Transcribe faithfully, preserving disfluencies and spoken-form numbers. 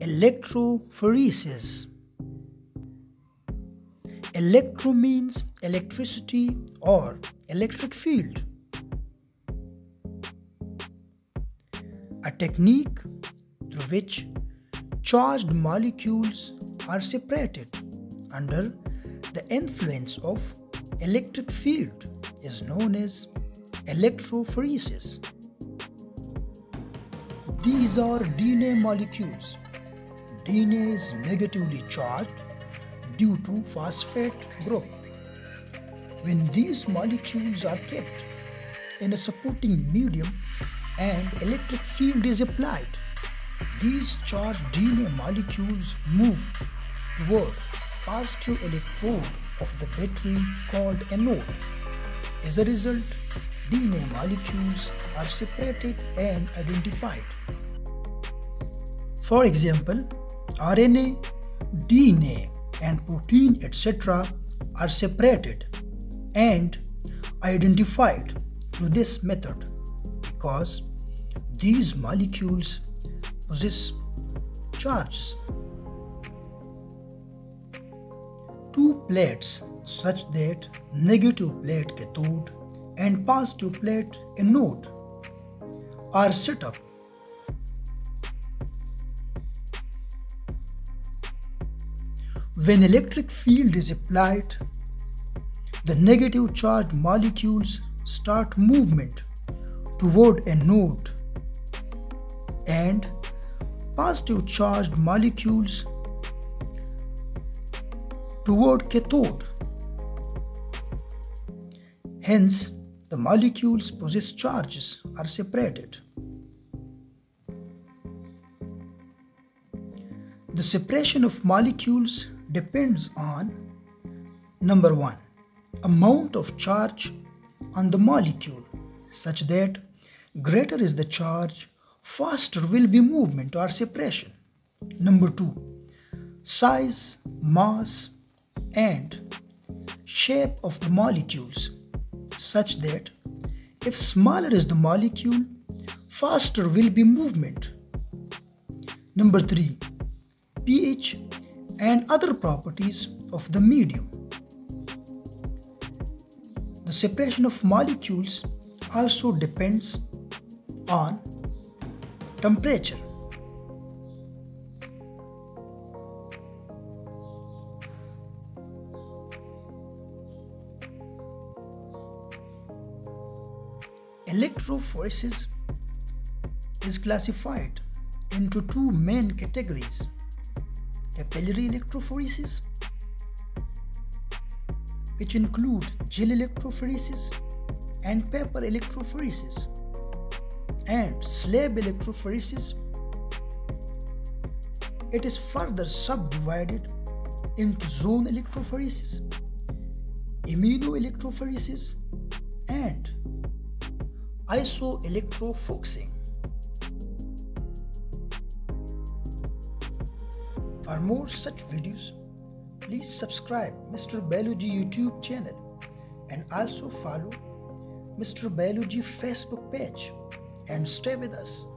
Electrophoresis. Electro means electricity or electric field. A technique through which charged molecules are separated under the influence of electric field is known as electrophoresis. These are D N A molecules. D N A is negatively charged due to phosphate group. When these molecules are kept in a supporting medium and electric field is applied, these charged D N A molecules move toward positive electrode of the battery called anode. As a result, D N A molecules are separated and identified. For example, R N A, D N A, and protein et cetera are separated and identified through this method because these molecules possess charges. Two plates such that negative plate cathode and positive plate anode are set up. When electric field is applied, the negative charged molecules start movement toward anode and positive charged molecules toward cathode. Hence, the molecules possess charges are separated. The separation of molecules depends on number one, amount of charge on the molecule such that greater is the charge, faster will be movement or separation. Number two, size, mass, and shape of the molecules such that if smaller is the molecule, faster will be movement. Number three, pH and other properties of the medium. The separation of molecules also depends on temperature. Electrophoresis is classified into two main categories: capillary electrophoresis, which include gel electrophoresis and paper electrophoresis, and slab electrophoresis. It is further subdivided into zone electrophoresis, immunoelectrophoresis, and isoelectrofocusing. For more such videos, please subscribe Mister Biology YouTube channel and also follow Mister Biology Facebook page and stay with us.